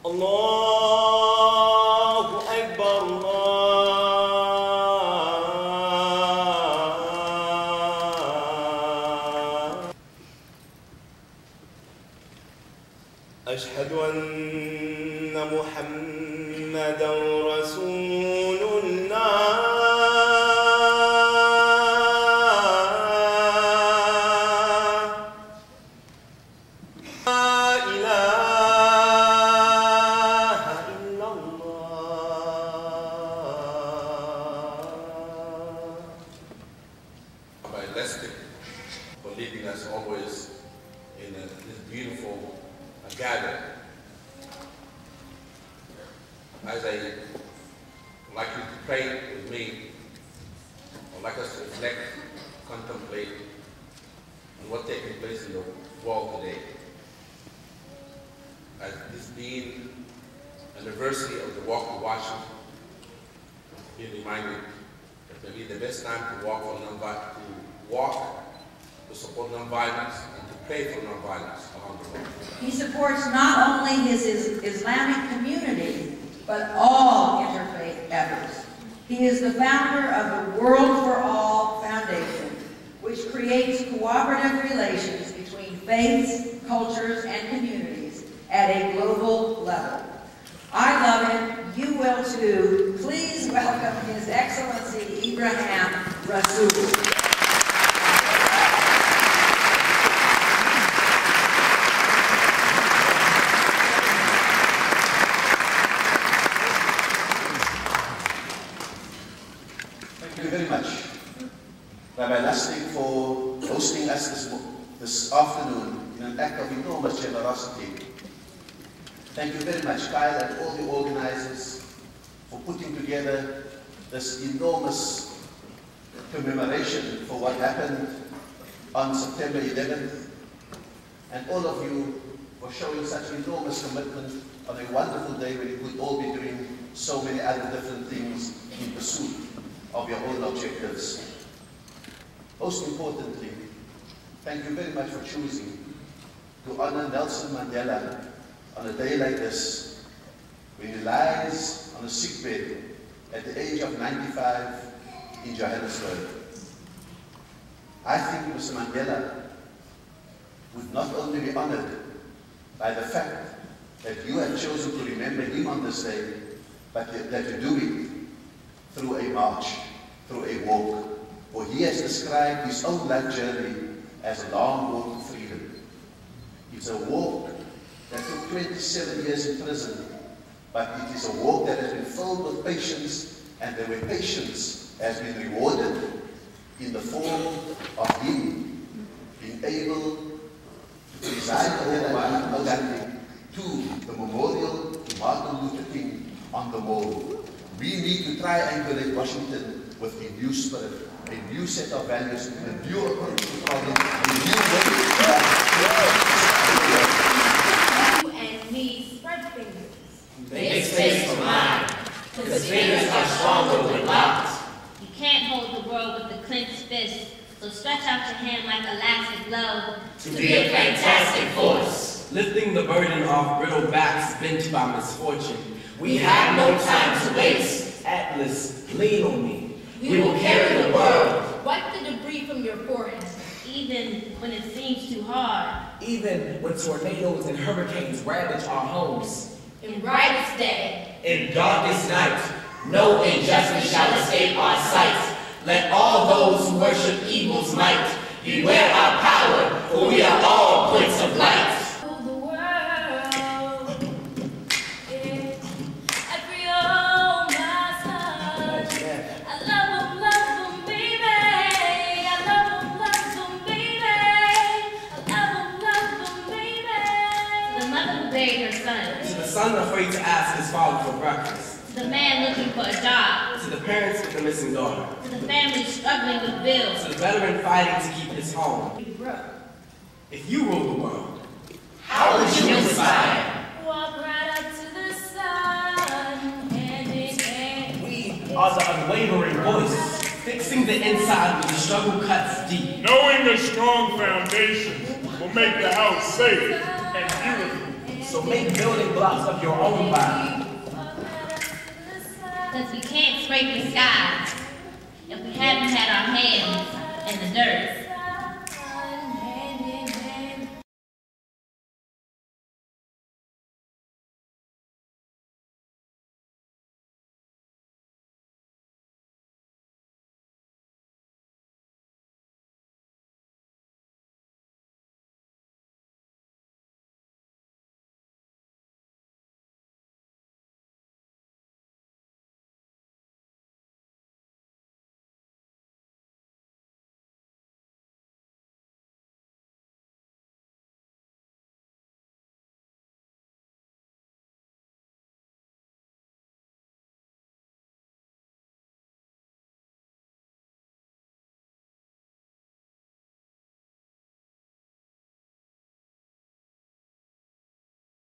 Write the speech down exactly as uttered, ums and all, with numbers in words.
Allahu Akbar, Allah. Ashhadu anna Muhammadan Rasulullah. For leading us always in a, this beautiful uh, gathering. As I would like you to pray with me, I would like us to reflect, contemplate on what's taking place in the world today. As this being an anniversary of the Walk to Washington, be reminded that maybe the best time to walk for non-violence, to walk to support nonviolence and to pray for nonviolence around the world. He supports not only his Islamic community, but all interfaith efforts. He is the founder of the World for All Foundation, which creates cooperative relations between faiths, cultures, and communities at a global level. I love it. You will too. Please welcome His Excellency Ibrahim Rasool. Thank you very much, Rabbi Lustig, for hosting us this, this afternoon in an act of enormous generosity. Thank you very much, Kyle, and all the organizers for putting together this enormous commemoration for what happened on September eleventh, and all of you for showing such enormous commitment on a wonderful day when you could all be doing so many other different things in pursuit of your own objectives. Most importantly, thank you very much for choosing to honor Nelson Mandela on a day like this, when he lies on a sickbed at the age of ninety-five in Johannesburg. I think Mister Mandela would not only be honored by the fact that you have chosen to remember him on this day, but that you do it through a march, through a walk. For he has described his own life journey as a long walk to freedom. It's a walk that took twenty-seven years in prison, but it is a walk that has been filled with patience, and the way patience has been rewarded in the form of him being able to preside over Mahatma Gandhi to the memorial to Martin Luther King on the Mall. We need to triangulate Washington with a new spirit, a new set of values, a new approach to problems, a new way to You and me spread fingers. Make space for mine, because fingers are stronger when locked. You can't hold the world with a clenched fist, so stretch out your hand like elastic glove To be a fantastic force. Lifting the burden off brittle backs bent by misfortune. We have no time to waste. Atlas, lean on me. We will carry the world. Wipe the debris from your forehead. even when it seems too hard. Even when tornadoes and hurricanes ravage our homes. In brightest day, In darkest night, no injustice shall escape our sight. Let all those who worship evil's might beware our power, for we are all points of light. the world, yeah. Every oh my son, I love 'em, love 'em, baby. I love 'em, love 'em, baby. I love 'em, love 'em, baby. The mother who buried her son. To the son afraid to ask his father for breakfast. The man looking for a job. To the parents with the missing daughter. To the family struggling with bills. To the veteran fighting to keep his home. You broke. If you rule the world, How would you inspire? Walk right up to the sun, hand in hand. we are the unwavering voice, fixing the inside where the struggle cuts deep. Knowing a strong foundation will make the house safe and beautiful. So So make building blocks of your own body. Because we can't scrape the sky if we haven't had our hands in the dirt.